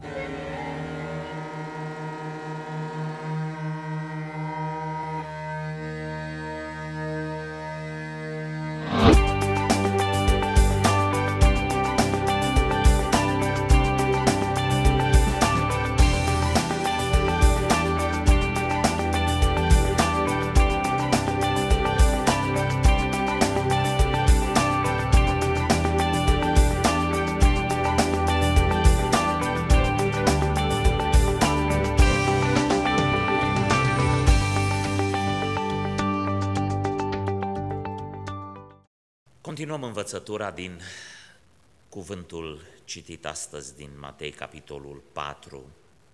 Continuăm învățătura din cuvântul citit astăzi din Matei, capitolul 4.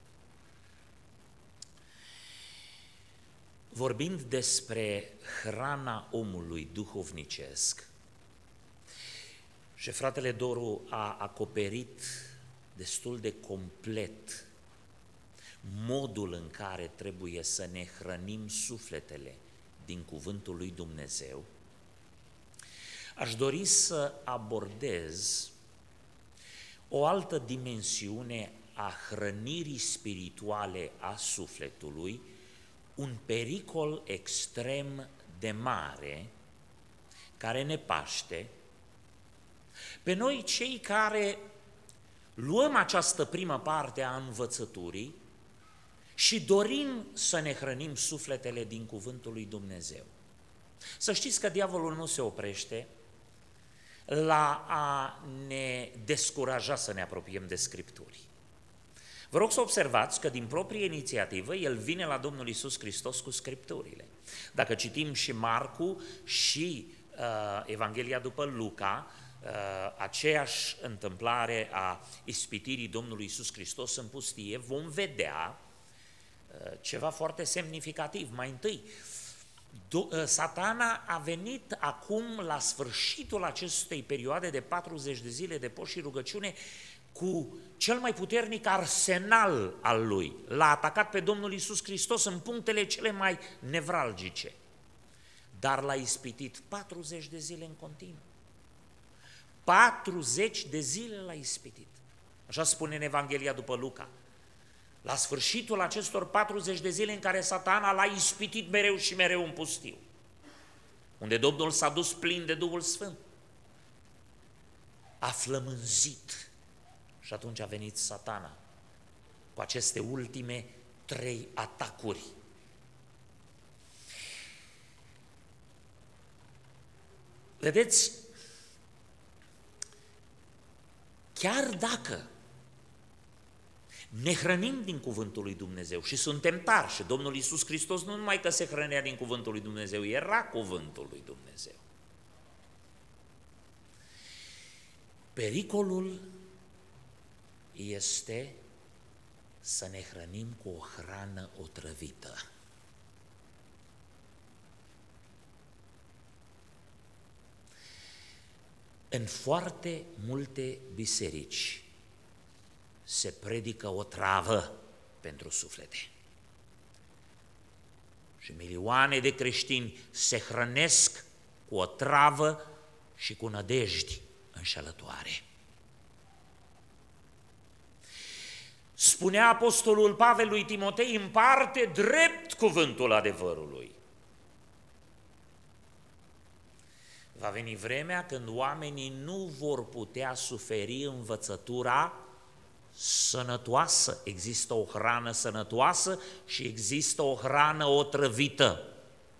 Vorbind despre hrana omului duhovnicesc, și fratele Doru a acoperit destul de complet modul în care trebuie să ne hrănim sufletele din cuvântul lui Dumnezeu. Aș dori să abordez o altă dimensiune a hrănirii spirituale a sufletului, un pericol extrem de mare care ne paște pe noi cei care luăm această primă parte a învățăturii și dorim să ne hrănim sufletele din cuvântul lui Dumnezeu. Să știți că diavolul nu se oprește la a ne descuraja să ne apropiem de Scripturi. Vă rog să observați că din proprie inițiativă el vine la Domnul Iisus Hristos cu Scripturile. Dacă citim și Marcu și Evanghelia după Luca, aceeași întâmplare a ispitirii Domnului Iisus Hristos în pustie, vom vedea ceva foarte semnificativ. Mai întâi, Satana a venit acum la sfârșitul acestei perioade de 40 de zile de post și rugăciune cu cel mai puternic arsenal al lui. L-a atacat pe Domnul Iisus Hristos în punctele cele mai nevralgice, dar l-a ispitit 40 de zile în continuu. 40 de zile l-a ispitit. Așa spune în Evanghelia după Luca. La sfârșitul acestor 40 de zile în care Satana l-a ispitit mereu și mereu în pustiu, unde Domnul s-a dus plin de Duhul Sfânt, a flămânzit și atunci a venit Satana cu aceste ultime 3 atacuri. Vedeți, chiar dacă ne hrănim din cuvântul lui Dumnezeu și suntem tari, și Domnul Iisus Hristos nu numai că se hrănea din cuvântul lui Dumnezeu, era cuvântul lui Dumnezeu. Pericolul este să ne hrănim cu o hrană otrăvită. În foarte multe biserici se predică o travă pentru suflete. Și milioane de creștini se hrănesc cu o travă și cu nădejdi înșelătoare. Spunea apostolul Pavel lui Timotei: împarte drept cuvântul adevărului. Va veni vremea când oamenii nu vor putea suferi învățătura sănătoasă. Există o hrană sănătoasă și există o hrană otrăvită.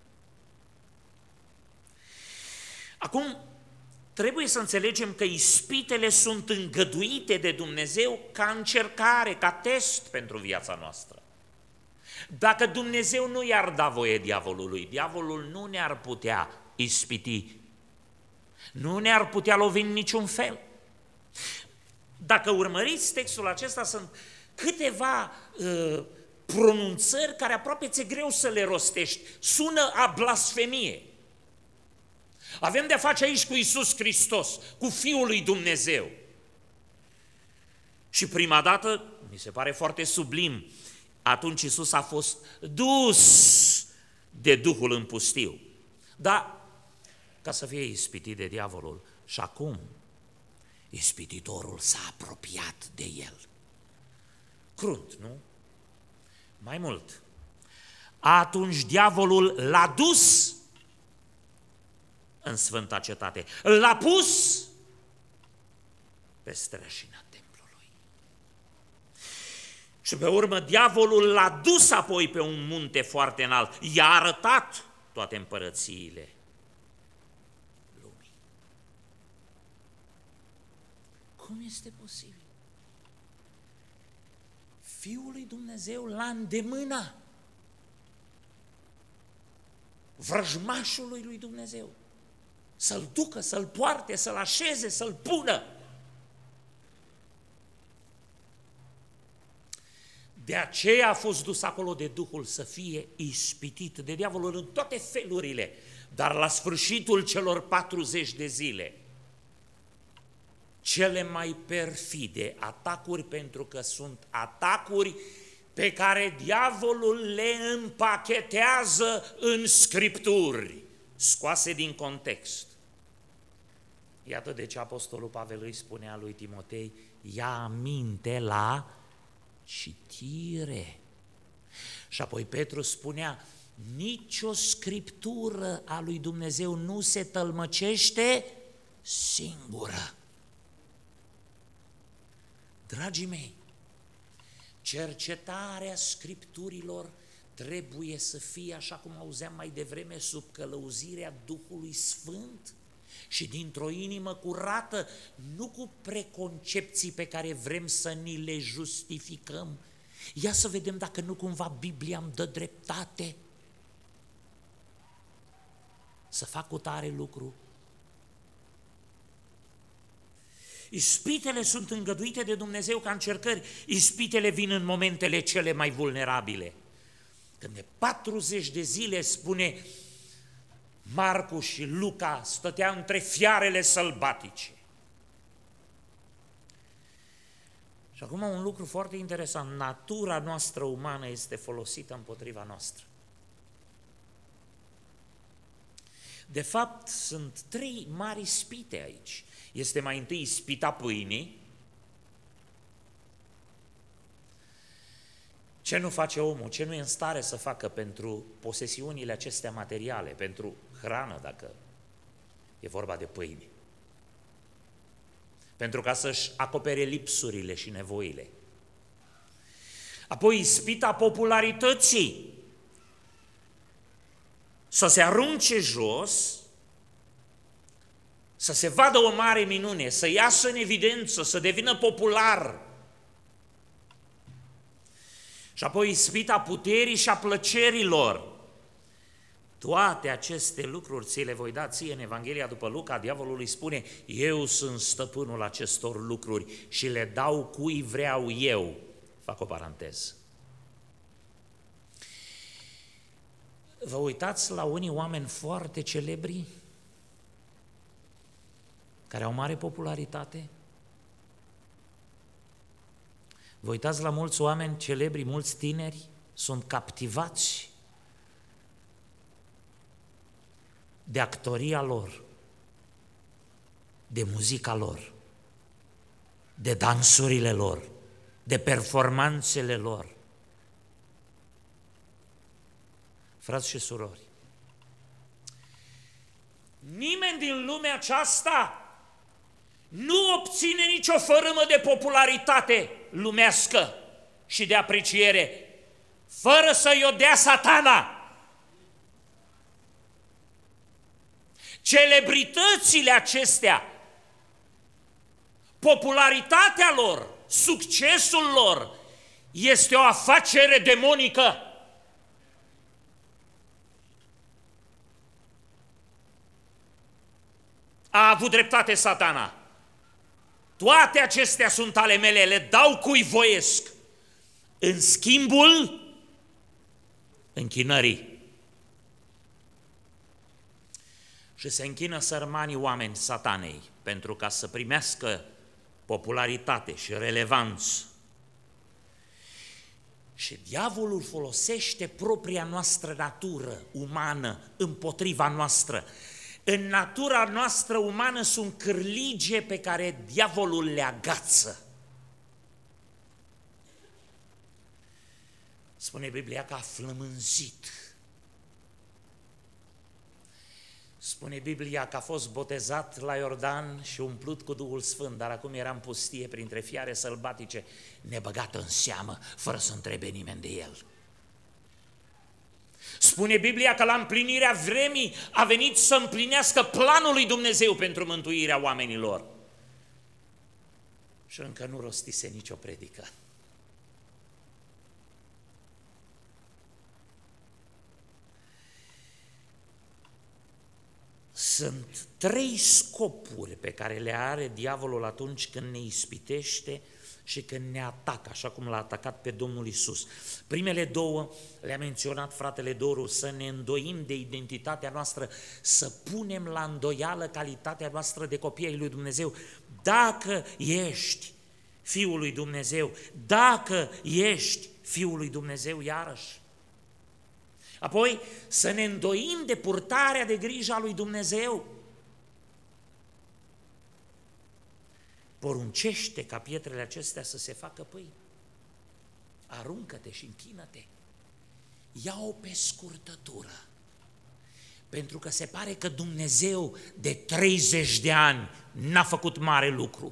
Acum, trebuie să înțelegem că ispitele sunt îngăduite de Dumnezeu ca încercare, ca test pentru viața noastră. Dacă Dumnezeu nu i-ar da voie diavolului, diavolul nu ne-ar putea ispiti, nu ne-ar putea lovi în niciun fel. Dacă urmăriți textul acesta, sunt câteva pronunțări care aproape ți-e greu să le rostești. Sună a blasfemie. Avem de-a face aici cu Iisus Hristos, cu Fiul lui Dumnezeu. Și prima dată, mi se pare foarte sublim, atunci Iisus a fost dus de Duhul în pustiu. Dar, ca să fie ispitit de diavolul, și acum ispititorul s-a apropiat de el. Crunt, nu? Mai mult. Atunci diavolul l-a dus în Sfânta Cetate, l-a pus pe streașina templului. Și pe urmă diavolul l-a dus apoi pe un munte foarte înalt, i-a arătat toate împărățiile lumii. Cum este posibil? Fiul lui Dumnezeu la îndemână vrăjmașului lui Dumnezeu, să-l ducă, să-l poarte, să-l așeze, să-l pună. De aceea a fost dus acolo de Duhul să fie ispitit de diavolul în toate felurile, dar la sfârșitul celor 40 de zile, cele mai perfide atacuri, pentru că sunt atacuri pe care diavolul le împachetează în Scripturi, scoase din context. Iată de ce Apostolul Pavel îi spunea lui Timotei, ia aminte la citire. Și apoi Petru spunea, nicio Scriptură a lui Dumnezeu nu se tălmăcește singură. Dragii mei, cercetarea Scripturilor trebuie să fie, așa cum auzeam mai devreme, sub călăuzirea Duhului Sfânt și dintr-o inimă curată, nu cu preconcepții pe care vrem să ni le justificăm. Ia să vedem dacă nu cumva Biblia îmi dă dreptate să fac cu tare lucru. Ispitele sunt îngăduite de Dumnezeu ca încercări. Ispitele vin în momentele cele mai vulnerabile. Când de 40 de zile, spune Marcu și Luca, stătea între fiarele sălbatice. Și acum un lucru foarte interesant, natura noastră umană este folosită împotriva noastră. De fapt, sunt 3 mari ispite aici. Este mai întâi ispita pâinii. Ce nu face omul, ce nu e în stare să facă pentru posesiunile acestea materiale, pentru hrană, dacă e vorba de pâine, pentru ca să-și acopere lipsurile și nevoile. Apoi ispita popularității, să se arunce jos, să se vadă o mare minune, să iasă în evidență, să devină popular. Și apoi ispita puterii și a plăcerilor. Toate aceste lucruri ți le voi da ție în Evanghelia după Luca. Diavolul îi spune, eu sunt stăpânul acestor lucruri și le dau cui vreau eu. Fac o paranteză. Vă uitați la unii oameni foarte celebri, care au mare popularitate? Vă uitați la mulți oameni celebri, mulți tineri, sunt captivați de actoria lor, de muzica lor, de dansurile lor, de performanțele lor. Frați și surori, nimeni din lumea aceasta nu obține nicio fărâmă de popularitate lumească și de apreciere fără să-i o dea Satana. Celebritățile acestea, popularitatea lor, succesul lor, este o afacere demonică. A avut dreptate Satana. Toate acestea sunt ale mele, le dau cui voiesc, în schimbul închinării. Și se închină sărmanii oameni Satanei pentru ca să primească popularitate și relevanță. Și diavolul folosește propria noastră natură umană împotriva noastră. În natura noastră umană sunt cârlige pe care diavolul le agață. Spune Biblia că a flămânzit. Spune Biblia că a fost botezat la Iordan și umplut cu Duhul Sfânt, dar acum era în pustie printre fiare sălbatice, nebăgat în seamă, fără să întrebe nimeni de el. Spune Biblia că la împlinirea vremii a venit să împlinească planul lui Dumnezeu pentru mântuirea oamenilor. Și încă nu rostise nicio predică. Sunt 3 scopuri pe care le are diavolul atunci când ne ispitește și când ne atacă, așa cum l-a atacat pe Domnul Iisus. Primele 2 le-a menționat fratele Doru, să ne îndoim de identitatea noastră, să punem la îndoială calitatea noastră de copii ai lui Dumnezeu. Dacă ești Fiul lui Dumnezeu, dacă ești Fiul lui Dumnezeu iarăși. Apoi să ne îndoim de purtarea de grijă a lui Dumnezeu. Poruncește ca pietrele acestea să se facă pâine. Aruncă-te și închină-te. Ia-o pe scurtătură. Pentru că se pare că Dumnezeu de 30 de ani n-a făcut mare lucru.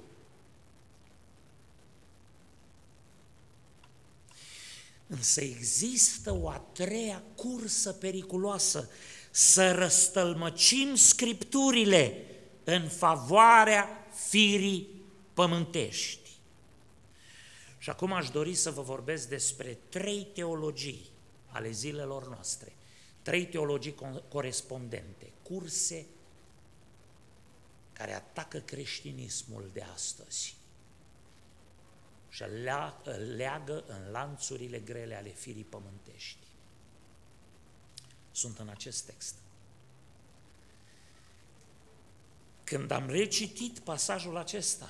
Însă există o a 3-a cursă periculoasă, să răstălmăcim Scripturile în favoarea firii pământești. Și acum aș dori să vă vorbesc despre 3 teologii ale zilelor noastre, 3 teologii corespondente, curse care atacă creștinismul de astăzi și îl leagă în lanțurile grele ale firii pământești. Sunt în acest text. Când am recitit pasajul acesta,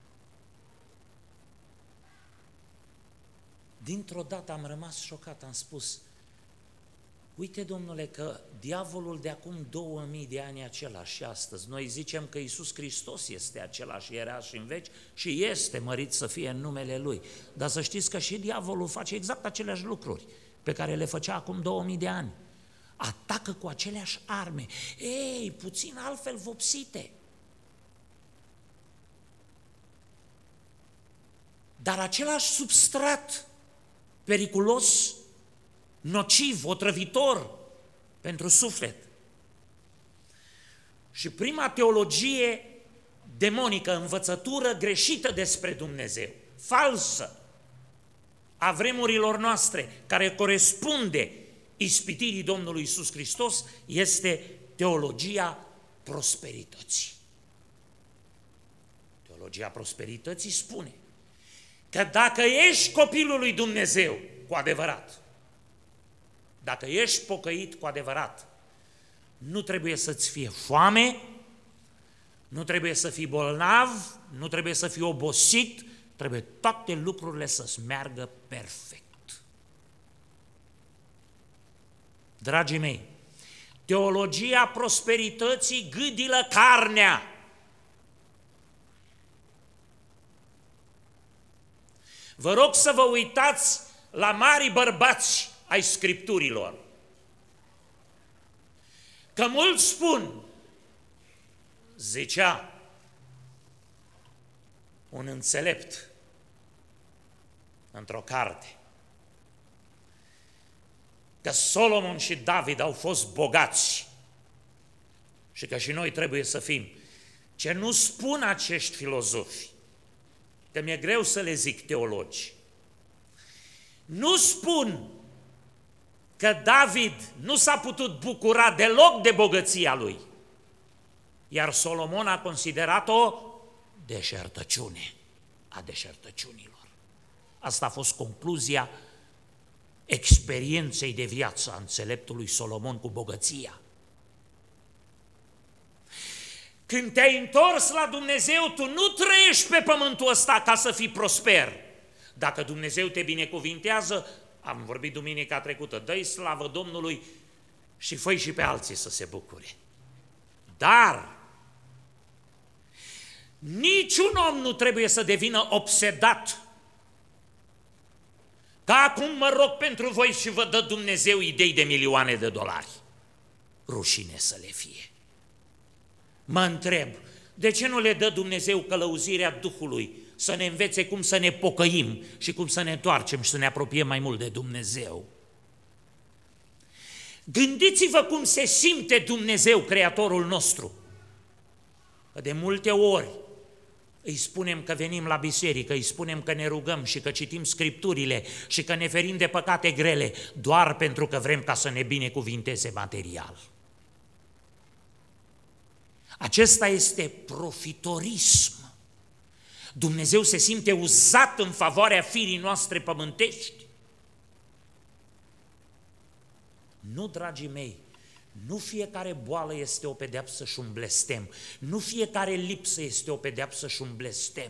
dintr-o dată am rămas șocat, am spus, uite, domnule, că diavolul de acum 2000 de ani e același și astăzi. Noi zicem că Iisus Hristos este același, era și în veci și este mărit să fie în numele Lui. Dar să știți că și diavolul face exact aceleași lucruri pe care le făcea acum 2000 de ani. Atacă cu aceleași arme, puțin altfel vopsite. Dar același substrat periculos, nociv, otrăvitor pentru suflet. Și prima teologie demonică, învățătură greșită despre Dumnezeu, falsă, a vremurilor noastre, care corespunde ispitirii Domnului Iisus Hristos, este teologia prosperității. Teologia prosperității spune că dacă ești copilul lui Dumnezeu cu adevărat, dacă ești pocăit cu adevărat, nu trebuie să-ți fie foame, nu trebuie să fii bolnav, nu trebuie să fii obosit, trebuie toate lucrurile să-ți meargă perfect. Dragii mei, teologia prosperității gâdilă carnea. Vă rog să vă uitați la mari bărbați ai Scripturilor. Că mulți spun, zicea un înțelept într-o carte, că Solomon și David au fost bogați și că și noi trebuie să fim. Ce nu spun acești filozofi, că mi-e greu să le zic teologi, nu spun că David nu s-a putut bucura deloc de bogăția lui, iar Solomon a considerat-o deșertăciune a deșertăciunilor. Asta a fost concluzia experienței de viață a înțeleptului Solomon cu bogăția. Când te-ai întors la Dumnezeu, tu nu trăiești pe pământul ăsta ca să fii prosper. Dacă Dumnezeu te binecuvintează, am vorbit duminica trecută, dă-i slavă Domnului și fă-i și pe alții să se bucure. Dar niciun om nu trebuie să devină obsedat Că acum mă rog pentru voi și vă dă Dumnezeu idei de milioane de dolari. Rușine să le fie. Mă întreb, de ce nu le dă Dumnezeu călăuzirea Duhului să ne învețe cum să ne pocăim și cum să ne întoarcem și să ne apropiem mai mult de Dumnezeu? Gândiți-vă cum se simte Dumnezeu, Creatorul nostru. Că de multe ori îi spunem că venim la biserică, îi spunem că ne rugăm și că citim Scripturile și că ne ferim de păcate grele doar pentru că vrem ca să ne binecuvinteze material. Acesta este profitorism. Dumnezeu se simte uzat în favoarea firii noastre pământești. Nu, dragii mei, nu fiecare boală este o pedeapsă și un blestem. Nu fiecare lipsă este o pedeapsă și un blestem.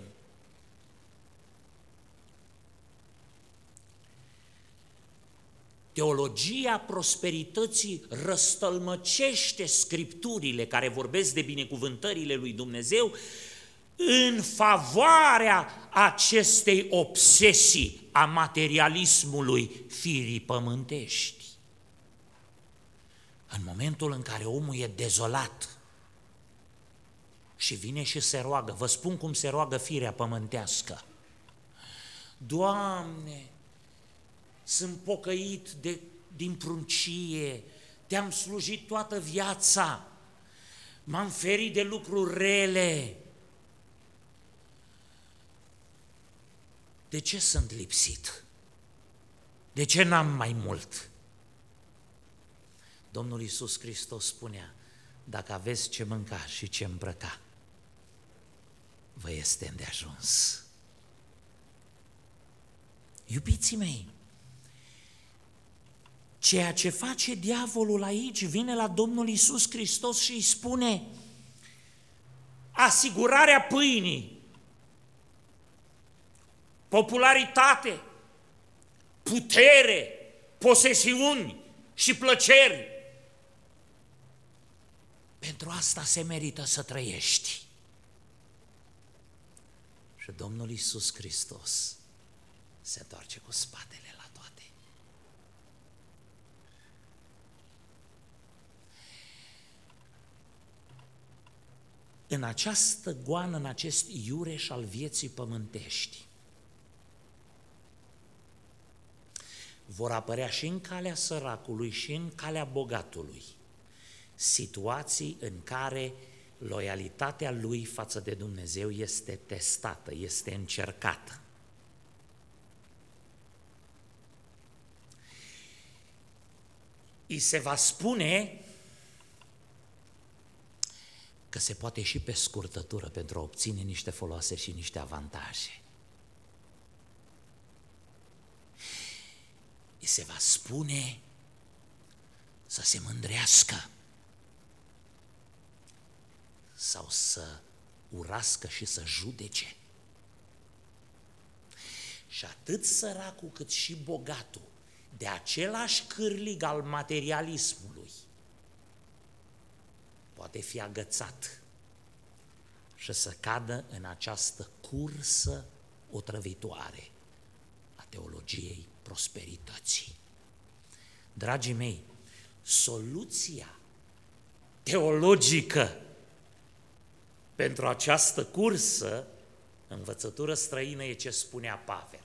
Teologia prosperității răstălmăcește Scripturile care vorbesc de binecuvântările lui Dumnezeu în favoarea acestei obsesii a materialismului firii pământești. În momentul în care omul e dezolat și vine și se roagă, vă spun cum se roagă firea pământească. Doamne, sunt pocăit din pruncie, te-am slujit toată viața, m-am ferit de lucruri rele. De ce sunt lipsit? De ce n-am mai mult? Domnul Iisus Hristos spunea, dacă aveți ce mânca și ce îmbrăca, vă este îndeajuns. Iubiții mei, ceea ce face diavolul aici vine la Domnul Iisus Hristos și îi spune asigurarea pâinii, popularitate, putere, posesiuni și plăceri. Pentru asta se merită să trăiești. Și Domnul Iisus Hristos se întoarce cu spatele la toate. În această goană, în acest iureș al vieții pământești, vor apărea și în calea săracului și în calea bogatului situații în care loialitatea lui față de Dumnezeu este testată, este încercată. I se va spune că se poate și pe scurtătură pentru a obține niște foloase și niște avantaje. I se va spune să se mândrească sau să urască și să judece. Și atât săracul cât și bogatul, de același cârlig al materialismului, poate fi agățat și să cadă în această cursă otrăvitoare a teologiei prosperității. Dragii mei, soluția teologică pentru această cursă, învățătură străină, e ce spunea Pavel.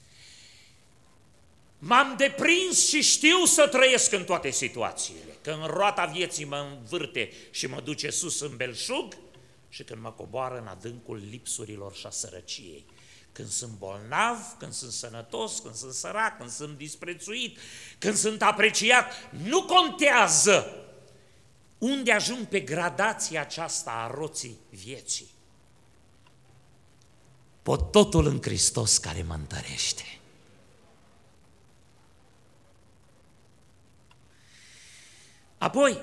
M-am deprins și știu să trăiesc în toate situațiile, că în roata vieții mă învârte și mă duce sus în belșug și când mă coboară în adâncul lipsurilor și a sărăciei. Când sunt bolnav, când sunt sănătos, când sunt sărac, când sunt disprețuit, când sunt apreciat, nu contează unde ajung pe gradația aceasta a roții vieții. Pot totul în Hristos care mă întărește. Apoi,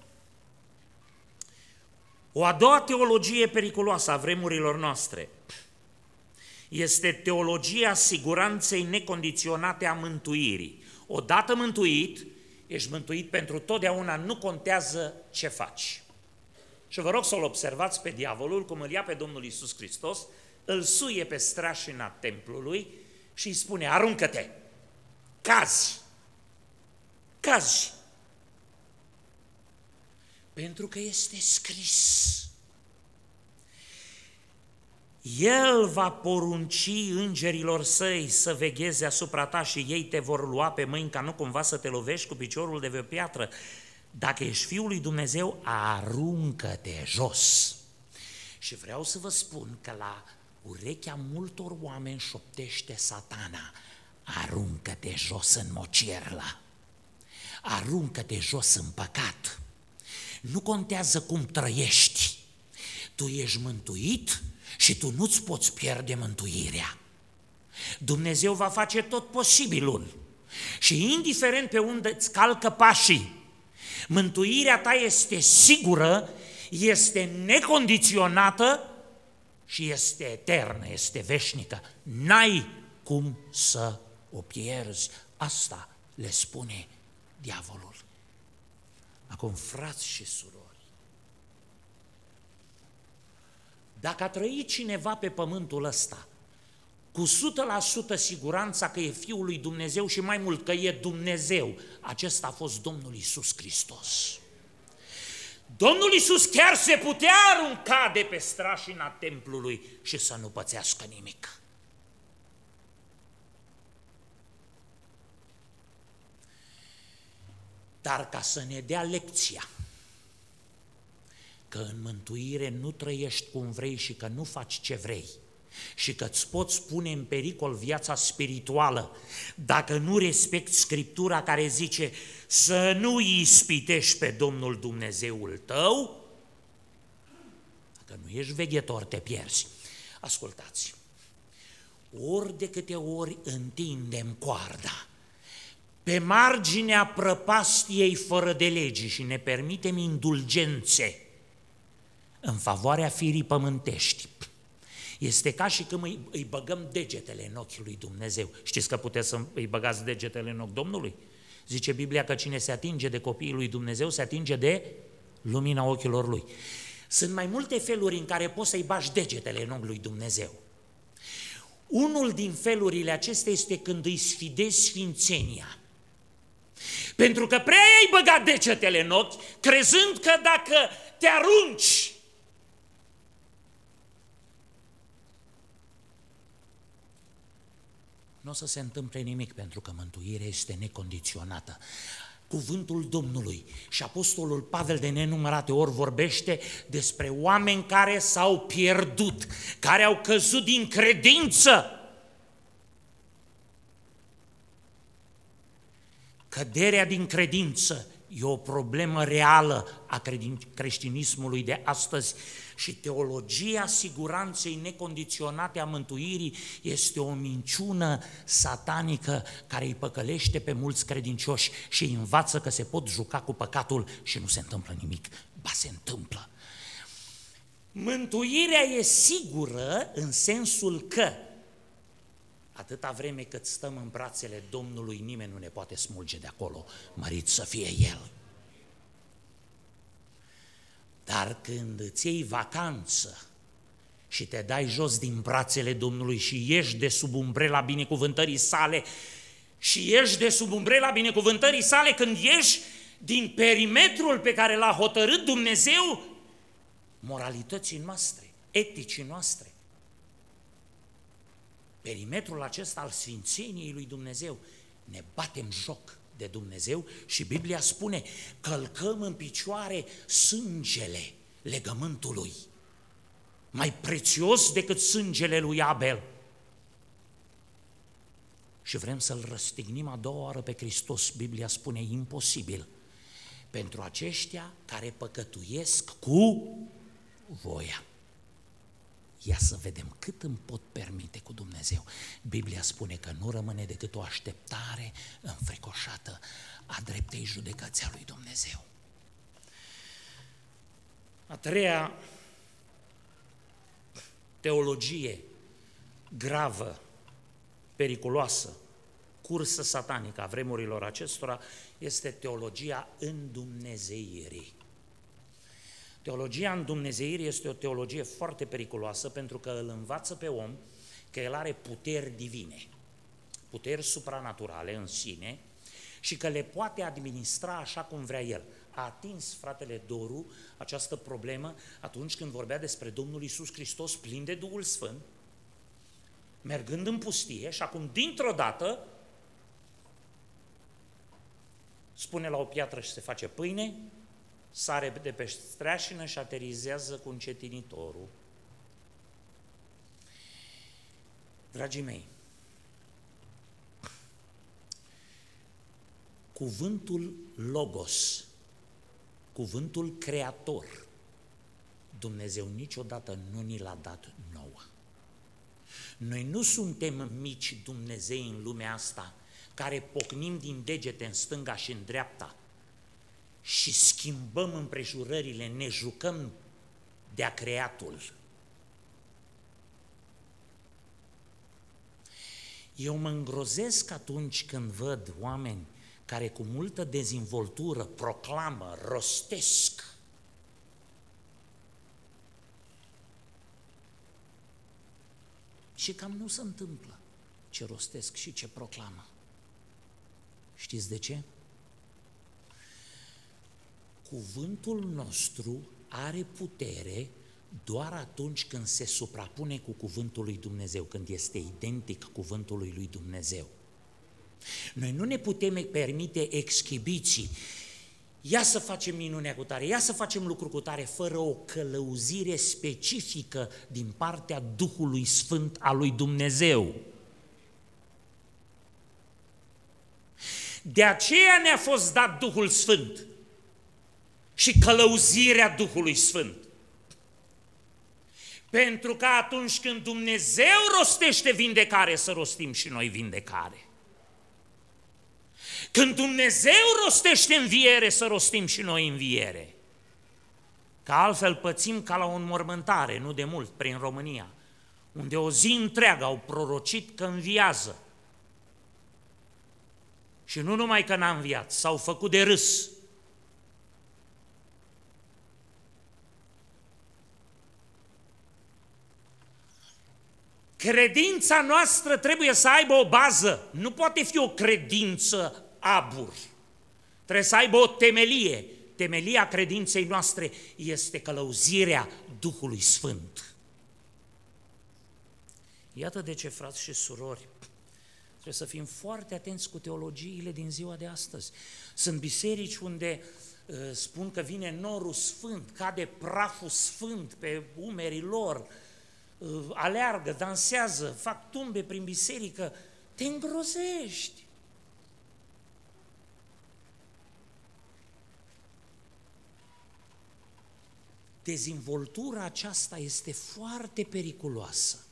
o a doua teologie periculoasă a vremurilor noastre este teologia siguranței necondiționate a mântuirii. Odată mântuit, ești mântuit pentru totdeauna, nu contează ce faci. Și vă rog să-l observați pe diavolul, cum îl ia pe Domnul Iisus Hristos, îl suie pe strașina templului și îi spune, aruncă-te! cazi. Cazi. Pentru că este scris. El va porunci îngerilor săi să vegheze asupra ta și ei te vor lua pe mâini ca nu cumva să te lovești cu piciorul de pe o piatră. Dacă ești Fiul lui Dumnezeu, aruncă-te jos. Și vreau să vă spun că la urechea multor oameni șoptește Satana: aruncă-te jos în mocierlă, aruncă-te jos în păcat. Nu contează cum trăiești, tu ești mântuit și tu nu-ți poți pierde mântuirea. Dumnezeu va face tot posibilul și indiferent pe unde îți calcă pașii, mântuirea ta este sigură, este necondiționată și este eternă, este veșnică. N-ai cum să o pierzi. Asta le spune diavolul. Acum, frați și surori, dacă a trăit cineva pe pământul ăsta cu 100% siguranța că e Fiul lui Dumnezeu și mai mult că e Dumnezeu, acesta a fost Domnul Iisus Hristos. Domnul Iisus chiar se putea arunca de pe strașina templului și să nu pățească nimic. Dar ca să ne dea lecția că în mântuire nu trăiești cum vrei și că nu faci ce vrei și că îți poți pune în pericol viața spirituală dacă nu respecti Scriptura care zice să nu ispitești pe Domnul Dumnezeul tău, dacă nu ești veghetor, te pierzi. Ascultați, ori de câte ori întindem coarda pe marginea prăpastiei fără de legi și ne permitem indulgențe în favoarea firii pământești, este ca și când îi băgăm degetele în ochii lui Dumnezeu. Știți că puteți să îi băgați degetele în ochi Domnului? Zice Biblia că cine se atinge de copiii lui Dumnezeu se atinge de lumina ochilor lui. Sunt mai multe feluri în care poți să-i bagi degetele în ochi lui Dumnezeu. Unul din felurile acestea este când îi sfidezi sfințenia. Pentru că prea ai băgat degetele în ochi, crezând că dacă te arunci nu o să se întâmple nimic, pentru că mântuirea este necondiționată. Cuvântul Domnului și Apostolul Pavel de nenumărate ori vorbește despre oameni care s-au pierdut, care au căzut din credință. Căderea din credință e o problemă reală a creștinismului de astăzi și teologia siguranței necondiționate a mântuirii este o minciună satanică care îi păcălește pe mulți credincioși și îi învață că se pot juca cu păcatul și nu se întâmplă nimic. Ba, se întâmplă. Mântuirea e sigură în sensul că atâta vreme cât stăm în brațele Domnului, nimeni nu ne poate smulge de acolo, mărit să fie El. Dar când îți iei vacanță și te dai jos din brațele Domnului și ieși de sub umbrela binecuvântării sale, și ieși de sub umbrela binecuvântării sale când ieși din perimetrul pe care l-a hotărât Dumnezeu moralității noastre, eticii noastre, perimetrul acesta al sfințeniei lui Dumnezeu, ne batem joc de Dumnezeu și Biblia spune: călcăm în picioare sângele legământului, mai prețios decât sângele lui Abel. Și vrem să-L răstignim a doua oară pe Hristos. Biblia spune: imposibil pentru aceștia care păcătuiesc cu voia. Ia să vedem cât îmi pot permite cu Dumnezeu. Biblia spune că nu rămâne decât o așteptare înfricoșată a dreptei judecăți a lui Dumnezeu. A treia teologie gravă, periculoasă, cursă satanică a vremurilor acestora este teologia îndumnezeirii. Teologia îndumnezeirii este o teologie foarte periculoasă pentru că îl învață pe om că el are puteri divine. puteri supranaturale în sine și că le poate administra așa cum vrea el. A atins fratele Doru această problemă atunci când vorbea despre Domnul Iisus Hristos plin de Duhul Sfânt, mergând în pustie și acum dintr-o dată spune la o piatră și se face pâine, sare de pe streașină și aterizează cu încetinitorul. Dragii mei, cuvântul Logos, cuvântul Creator, Dumnezeu niciodată nu ni l-a dat nouă. Noi nu suntem mici Dumnezei în lumea asta, care pocnim din degete în stânga și în dreapta și schimbăm împrejurările, ne jucăm de-a creatul. Eu mă îngrozesc atunci când văd oameni care cu multă dezvoltură proclamă, rostesc și cam nu se întâmplă ce rostesc și ce proclamă. Știți de ce? Cuvântul nostru are putere doar atunci când se suprapune cu cuvântul lui Dumnezeu, când este identic cuvântului lui Dumnezeu. Noi nu ne putem permite exhibiții. Ia să facem minunea cu tare, ia să facem lucru cu tare, fără o călăuzire specifică din partea Duhului Sfânt al lui Dumnezeu. De aceea ne-a fost dat Duhul Sfânt și călăuzirea Duhului Sfânt. Pentru că atunci când Dumnezeu rostește vindecare, să rostim și noi vindecare. Când Dumnezeu rostește înviere, să rostim și noi înviere. Că altfel pățim ca la o înmormântare, nu de mult, prin România, unde o zi întreagă au prorocit că înviază. Și nu numai că n-a înviat, s-au făcut de râs. Credința noastră trebuie să aibă o bază, nu poate fi o credință abur. Trebuie să aibă o temelie. Temelia credinței noastre este călăuzirea Duhului Sfânt. Iată de ce, frați și surori, trebuie să fim foarte atenți cu teologiile din ziua de astăzi. Sunt biserici unde spun că vine norul sfânt, cade praful sfânt pe umerii lor, aleargă, dansează, fac tumbe prin biserică, te îngrozești. Dezvoltura aceasta este foarte periculoasă.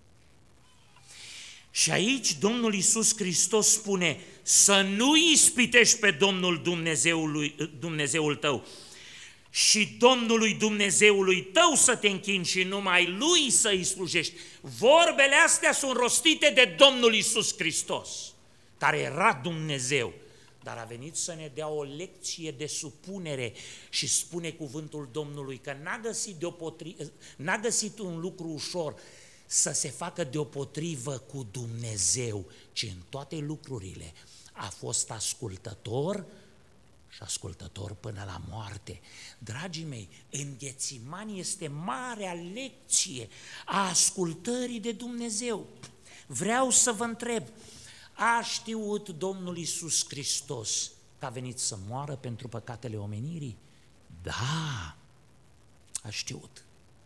Și aici Domnul Iisus Hristos spune să nu ispitești pe Domnul Dumnezeul tău și Domnului Dumnezeului tău să te închini și numai Lui să-i slujești. Vorbele astea sunt rostite de Domnul Iisus Hristos, care era Dumnezeu, dar a venit să ne dea o lecție de supunere și spune cuvântul Domnului că n-a găsit un lucru ușor să se facă deopotrivă cu Dumnezeu, ci în toate lucrurile a fost ascultător și ascultător până la moarte. Dragii mei, în Ghețimani este marea lecție a ascultării de Dumnezeu. Vreau să vă întreb, a știut Domnul Iisus Hristos că a venit să moară pentru păcatele omenirii? Da, a știut.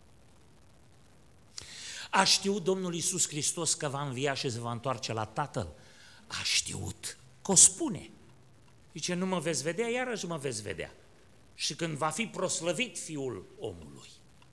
A știut Domnul Iisus Hristos că va învia și se va întoarce la Tatăl? A știut, că o spune. Zice, nu mă veți vedea, iarăși mă veți vedea. Și când va fi proslăvit Fiul omului.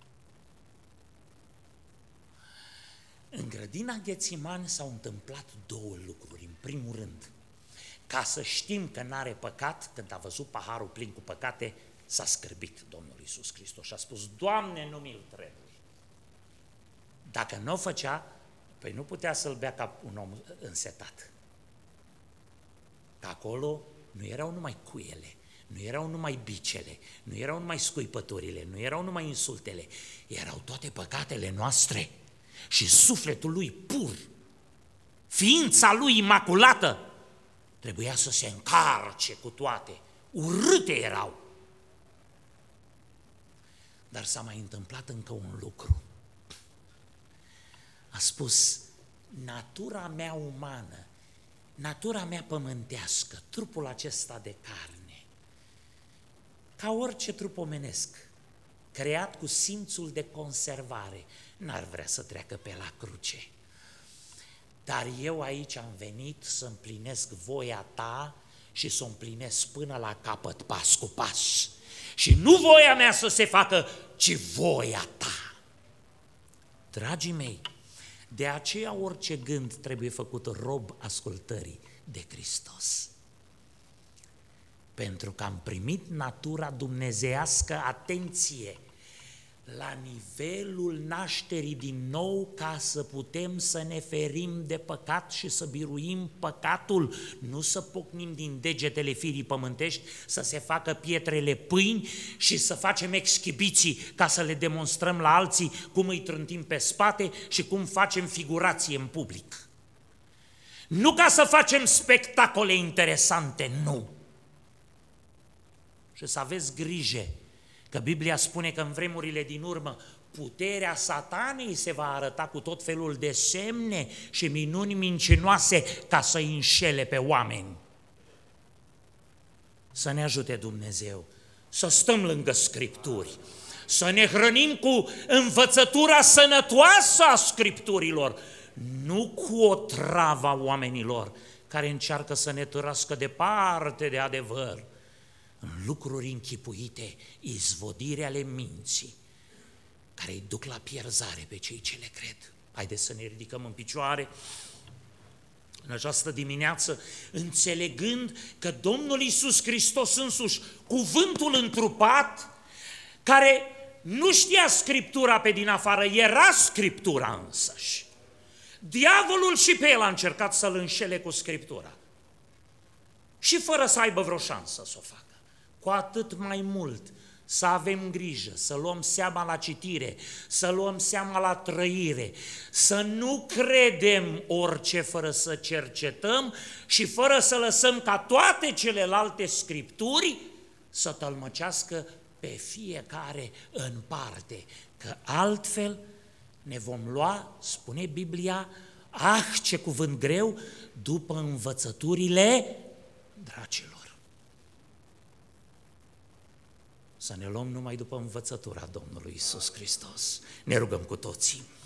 În grădina Ghețimani s-au întâmplat două lucruri. În primul rând, ca să știm că n-are păcat, când a văzut paharul plin cu păcate, s-a scârbit Domnul Iisus Hristos și a spus, Doamne, nu mi-l trebuie. Dacă nu o făcea, păi nu putea să-l bea ca un om însetat. Că acolo nu erau numai cuiele, nu erau numai bicele, nu erau numai scuipăturile, nu erau numai insultele, erau toate păcatele noastre și sufletul lui pur. ființa lui imaculată, trebuia să se încarce cu toate. Urâte erau. Dar s-a mai întâmplat încă un lucru. A spus, natura mea umană, natura mea pământească, trupul acesta de carne, ca orice trup omenesc, creat cu simțul de conservare, n-ar vrea să treacă pe la cruce. Dar eu aici am venit să împlinesc voia ta și să o împlinesc până la capăt, pas cu pas. Și nu voia mea să se facă, ci voia ta. Dragii mei, de aceea orice gând trebuie făcut rob ascultării de Hristos. Pentru că am primit natura dumnezeiască, atenție, la nivelul nașterii din nou, ca să putem să ne ferim de păcat și să biruim păcatul, nu să pocnim din degetele firii pământești, să se facă pietrele pâini și să facem exhibiții ca să le demonstrăm la alții cum îi trântim pe spate și cum facem figurație în public. Nu ca să facem spectacole interesante, nu. Și să aveți grijă, că Biblia spune că în vremurile din urmă puterea Satanei se va arăta cu tot felul de semne și minuni mincinoase ca să înșele pe oameni. Să ne ajute Dumnezeu să stăm lângă Scripturi, să ne hrănim cu învățătura sănătoasă a Scripturilor, nu cu o travă a oamenilor care încearcă să ne târască departe de adevăr, în lucruri închipuite, izvodiri ale minții, care îi duc la pierzare pe cei ce le cred. Haideți să ne ridicăm în picioare în această dimineață, înțelegând că Domnul Iisus Hristos însuși, cuvântul întrupat, care nu știa Scriptura pe din afară, era Scriptura însăși. Diavolul și pe el a încercat să-l înșele cu Scriptura. Și fără să aibă vreo șansă să o facă. Cu atât mai mult să avem grijă, să luăm seama la citire, să luăm seama la trăire, să nu credem orice fără să cercetăm și fără să lăsăm ca toate celelalte Scripturi să tălmăcească pe fiecare în parte, că altfel ne vom lua, spune Biblia, ce cuvânt greu, după învățăturile dracilor. Să ne luăm numai după învățătura Domnului Iisus Hristos. Ne rugăm cu toții.